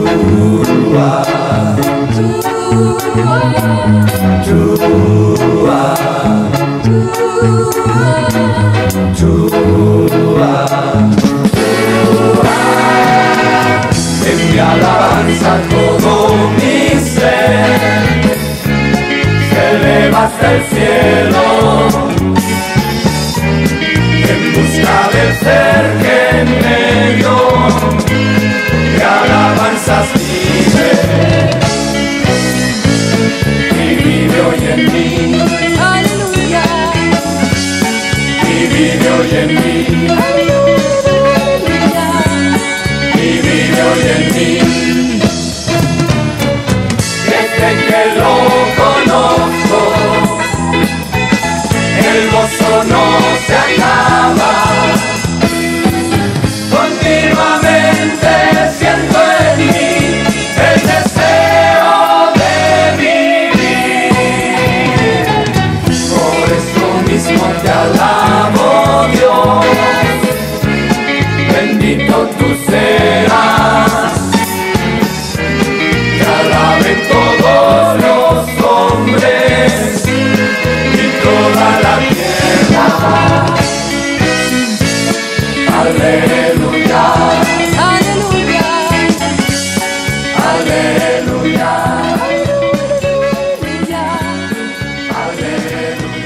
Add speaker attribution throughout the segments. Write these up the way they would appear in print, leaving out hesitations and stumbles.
Speaker 1: En mi alabanza todo mi ser se eleva hasta el cielo, en busca del ser que en medio de alabanzas vive, y vive hoy en mí.
Speaker 2: Aleluya.
Speaker 1: Y vive hoy en mí.
Speaker 2: Aleluya.
Speaker 1: Y vive hoy en mí. Desde que lo conozco, el gozo no se acaba. Continuamente siento en mí el deseo de vivir. Por eso mismo te alabo, Dios. Bendito tú seas. Te alaben todos los hombres y toda la tierra. Aleluya.
Speaker 2: Aleluya.
Speaker 1: Aleluya.
Speaker 2: Aleluya.
Speaker 1: Aleluya.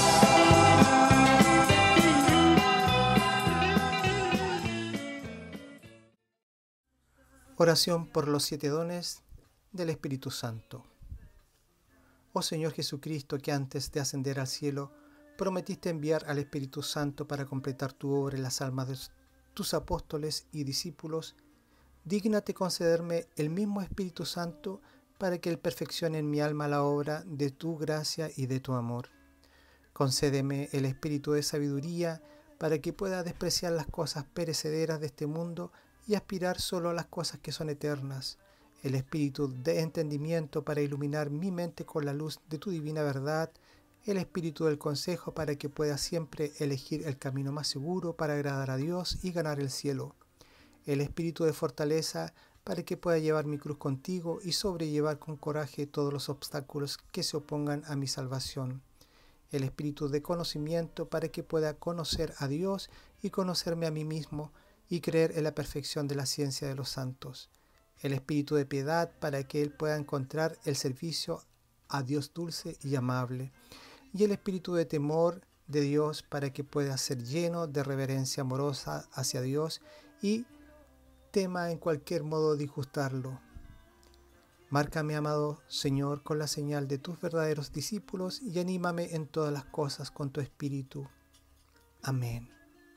Speaker 3: Oración por los 7 dones del Espíritu Santo. Oh Señor Jesucristo, que antes de ascender al cielo prometiste enviar al Espíritu Santo para completar tu obra en las almas de tus apóstoles y discípulos, dígnate concederme el mismo Espíritu Santo para que Él perfeccione en mi alma la obra de tu gracia y de tu amor. Concédeme el espíritu de sabiduría para que pueda despreciar las cosas perecederas de este mundo y aspirar solo a las cosas que son eternas, el espíritu de entendimiento para iluminar mi mente con la luz de tu divina verdad, el espíritu del consejo para que pueda siempre elegir el camino más seguro para agradar a Dios y ganar el cielo, el espíritu de fortaleza para que pueda llevar mi cruz contigo y sobrellevar con coraje todos los obstáculos que se opongan a mi salvación, el espíritu de conocimiento para que pueda conocer a Dios y conocerme a mí mismo y creer en la perfección de la ciencia de los santos, el espíritu de piedad para que Él pueda encontrar el servicio a Dios dulce y amable, y el espíritu de temor de Dios para que pueda ser lleno de reverencia amorosa hacia Dios y tema en cualquier modo disgustarlo. Márcame, amado Señor, con la señal de tus verdaderos discípulos y anímame en todas las cosas con tu espíritu. Amén.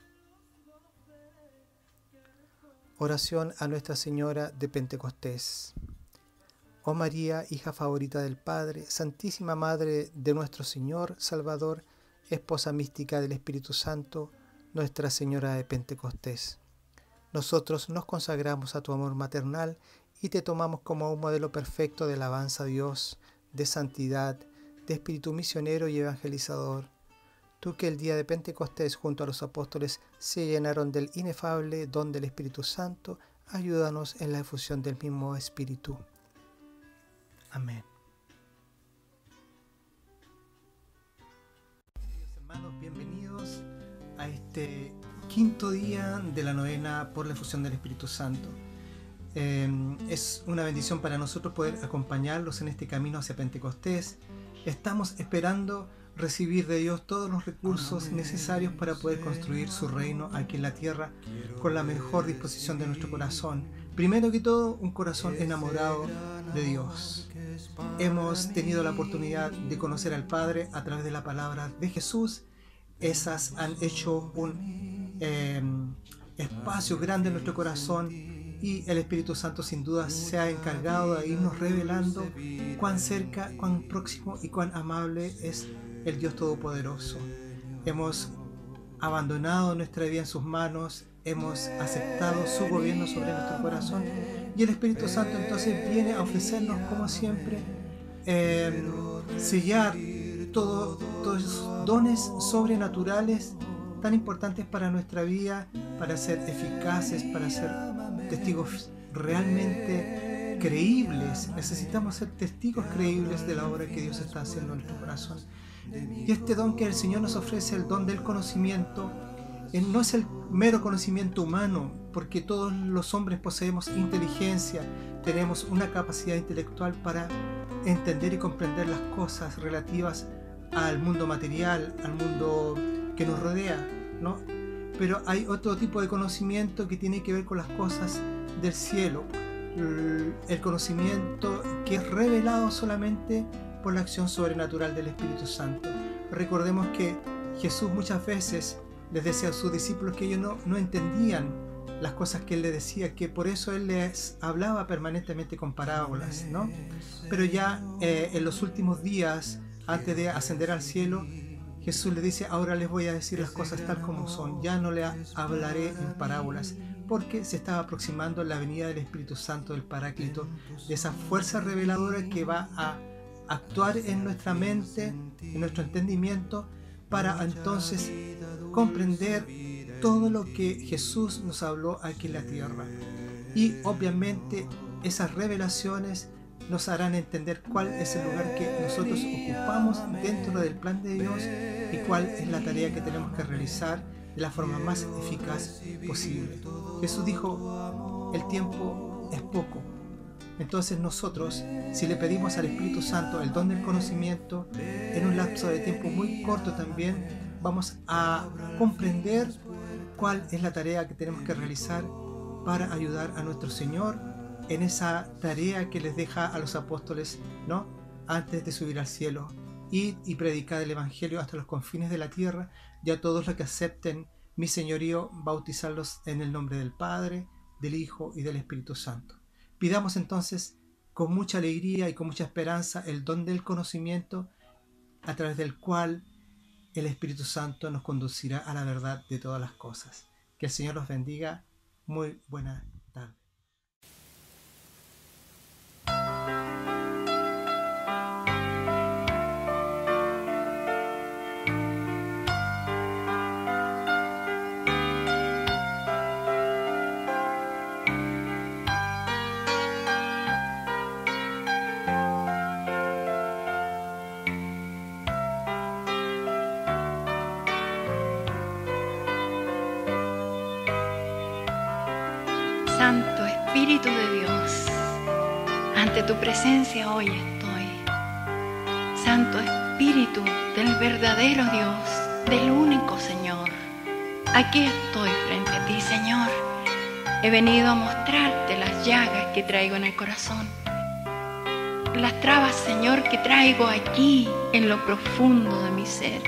Speaker 3: Oración a Nuestra Señora de Pentecostés. Oh María, hija favorita del Padre, Santísima Madre de nuestro Señor Salvador, esposa mística del Espíritu Santo, Nuestra Señora de Pentecostés. Nosotros nos consagramos a tu amor maternal y te tomamos como un modelo perfecto de alabanza a Dios, de santidad, de espíritu misionero y evangelizador. Tú que el día de Pentecostés junto a los apóstoles se llenaron del inefable don del Espíritu Santo, ayúdanos en la efusión del mismo Espíritu. Amén. Hermanos, bienvenidos a este quinto día de la novena por la efusión del Espíritu Santo. Es una bendición para nosotros poder acompañarlos en este camino hacia Pentecostés. Estamos esperando recibir de Dios todos los recursos necesarios para poder construir su reino aquí en la tierra con la mejor disposición de nuestro corazón. Primero que todo, un corazón enamorado de Dios. Hemos tenido la oportunidad de conocer al Padre a través de la palabra de Jesús. Esas han hecho un espacio grande en nuestro corazón y el Espíritu Santo sin duda se ha encargado de irnos revelando cuán cerca, cuán próximo y cuán amable es el Dios Todopoderoso. Hemos abandonado nuestra vida en sus manos, hemos aceptado su gobierno sobre nuestro corazón y el Espíritu Santo entonces viene a ofrecernos como siempre sellar todos esos dones sobrenaturales tan importantes para nuestra vida, para ser eficaces, para ser testigos realmente creíbles, necesitamos ser testigos creíbles de la obra que Dios está haciendo en nuestro corazón. Y este don que el Señor nos ofrece, el don del conocimiento, no es el mero conocimiento humano, porque todos los hombres poseemos inteligencia, tenemos una capacidad intelectual para entender y comprender las cosas relativas al mundo material, al mundo que nos rodea, ¿no? Pero hay otro tipo de conocimiento que tiene que ver con las cosas del cielo, el conocimiento que es revelado solamente por la acción sobrenatural del Espíritu Santo. Recordemos que Jesús muchas veces les decía a sus discípulos que ellos no entendían las cosas que Él les decía, que por eso Él les hablaba permanentemente con parábolas, ¿no? Pero ya en los últimos días, antes de ascender al cielo, Jesús les dice: ahora les voy a decir las cosas tal como son, ya no les hablaré en parábolas, porque se estaba aproximando la venida del Espíritu Santo, del Paráclito, de esa fuerza reveladora que va a actuar en nuestra mente, en nuestro entendimiento, para entonces comprender todo lo que Jesús nos habló aquí en la tierra. Y obviamente esas revelaciones nos harán entender cuál es el lugar que nosotros ocupamos dentro del plan de Dios y cuál es la tarea que tenemos que realizar de la forma más eficaz posible. Jesús dijo: el tiempo es poco. Entonces nosotros, si le pedimos al Espíritu Santo el don del conocimiento, en un lapso de tiempo muy corto también vamos a comprender cuál es la tarea que tenemos que realizar para ayudar a nuestro Señor en esa tarea que les deja a los apóstoles, ¿no?, antes de subir al cielo, y predicar el Evangelio hasta los confines de la tierra, y a todos los que acepten mi señorío, bautizarlos en el nombre del Padre, del Hijo y del Espíritu Santo. Pidamos entonces con mucha alegría y con mucha esperanza el don del conocimiento, a través del cual el Espíritu Santo nos conducirá a la verdad de todas las cosas. Que el Señor los bendiga. Muy buena tarde.
Speaker 4: Santo Espíritu de Dios, ante tu presencia hoy estoy. Santo Espíritu del verdadero Dios, del único Señor, aquí estoy frente a ti, Señor. He venido a mostrarte las llagas que traigo en el corazón, las trabas, Señor, que traigo aquí en lo profundo de mi ser.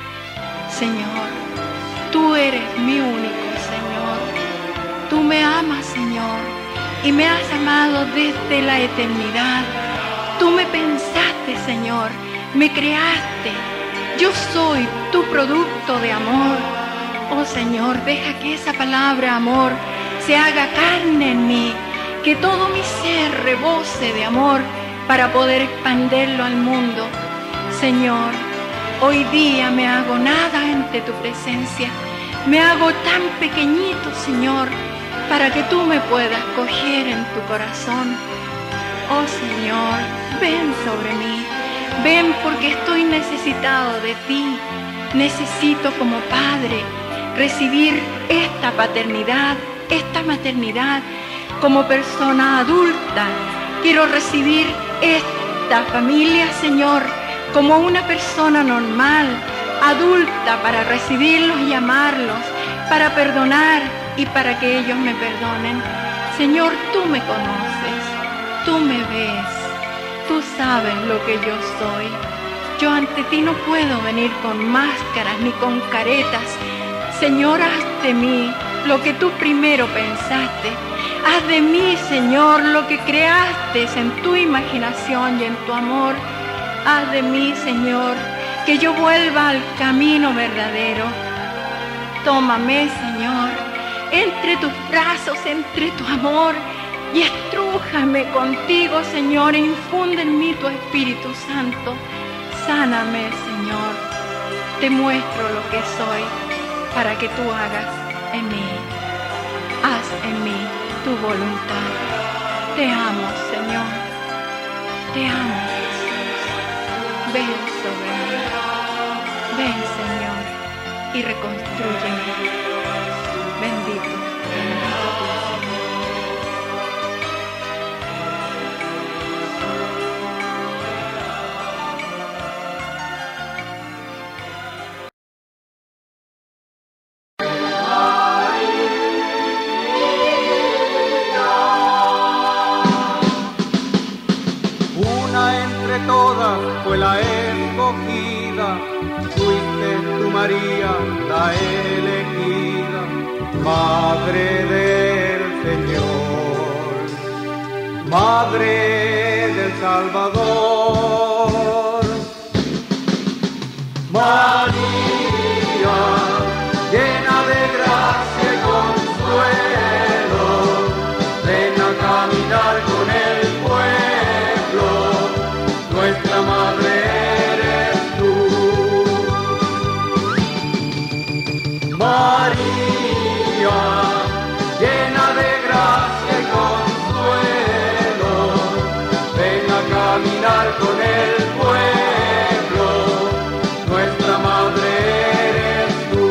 Speaker 4: Señor, tú eres mi único Señor. Tú me amas, Señor, y me has amado desde la eternidad. Tú me pensaste, Señor, me creaste. Yo soy tu producto de amor. Oh, Señor, deja que esa palabra amor se haga carne en mí, que todo mi ser rebose de amor para poder expandirlo al mundo. Señor, hoy día me hago nada ante tu presencia. Me hago tan pequeñito, Señor, para que tú me puedas coger en tu corazón. Oh Señor, ven sobre mí, ven porque estoy necesitado de ti. Necesito como padre recibir esta paternidad, esta maternidad como persona adulta. Quiero recibir esta familia, Señor, como una persona normal, adulta, para recibirlos y amarlos, para perdonar y para que ellos me perdonen. Señor, tú me conoces, tú me ves, tú sabes lo que yo soy. Yo ante ti no puedo venir con máscaras ni con caretas. Señor, haz de mí lo que tú primero pensaste. Haz de mí, Señor, lo que creaste en tu imaginación y en tu amor. Haz de mí, Señor, que yo vuelva al camino verdadero. Tómame, Señor, entre tus brazos, entre tu amor, y estrújame contigo, Señor, e infunde en mí tu Espíritu Santo. Sáname, Señor, te muestro lo que soy, para que tú hagas en mí. Haz en mí tu voluntad. Te amo, Señor. Te amo, Jesús. Ven sobre mí. Ven, Señor, y reconstrúyeme. Bendito, bendito tú, Señor.
Speaker 5: Todas fue la escogida, fuiste tú, María, la elegida, Madre del Señor, Madre del Salvador. María, llena de gracia y consuelo, ven a caminar con el pueblo. Nuestra madre eres tú, María, llena de gracia y consuelo, ven a caminar con el pueblo, nuestra madre eres tú.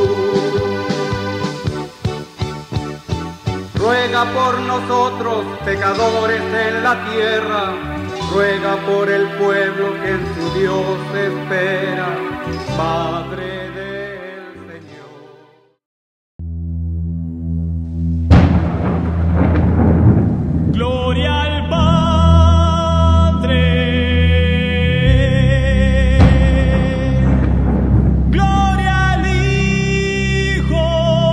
Speaker 5: Ruega por nosotros, pecadores en la tierra, ruega por el pueblo que en su Dios espera, Madre del Señor.
Speaker 1: Gloria al Padre, gloria al Hijo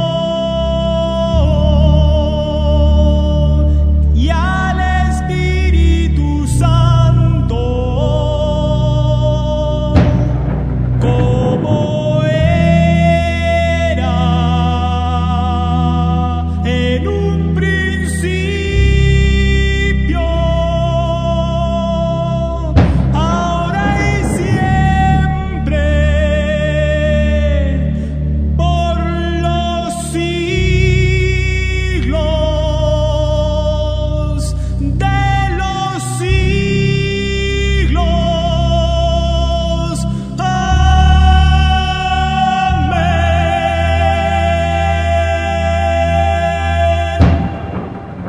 Speaker 1: y al Espíritu Santo, como era en un principio, ahora y siempre, por los siglos de los siglos. Amén.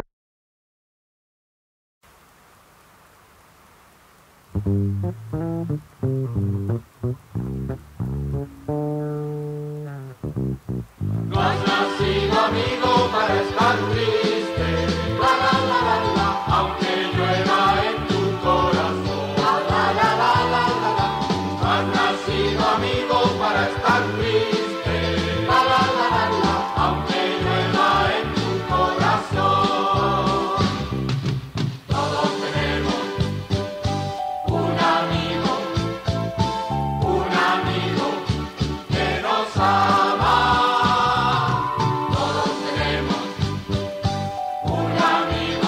Speaker 6: No has nacido, amigo, para estar triste, la la la la la, aunque llueva en tu corazón, la la la la la la. No has nacido, amigo, para estar triste, la la la la la, aunque llueva en tu corazón. Todos tenemos un amigo que nos ama. Todos tenemos un amigo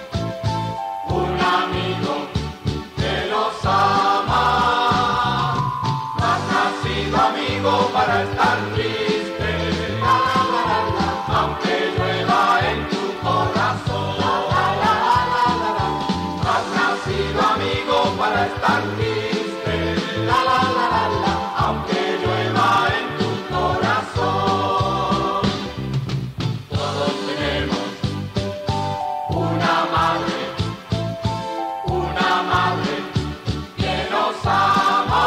Speaker 6: que los ama. No has nacido, amigo, para estar triste, la, la, la, la, aunque llueva en tu corazón, la, la, la, la, la, la. No has nacido, amigo, para estar triste, la, la, la, la, la, aunque llueva en tu corazón. Todos tenemos una madre que nos ama.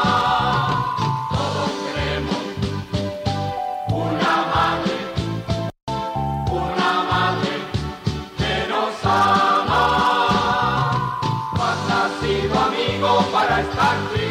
Speaker 6: Todos tenemos una madre que nos ama. No has nacido, amigo, para estar triste.